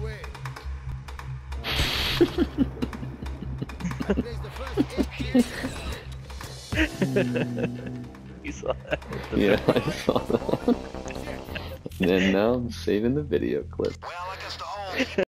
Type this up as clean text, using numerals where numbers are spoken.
You saw that? Yeah, I saw that. And now I'm saving the video clip.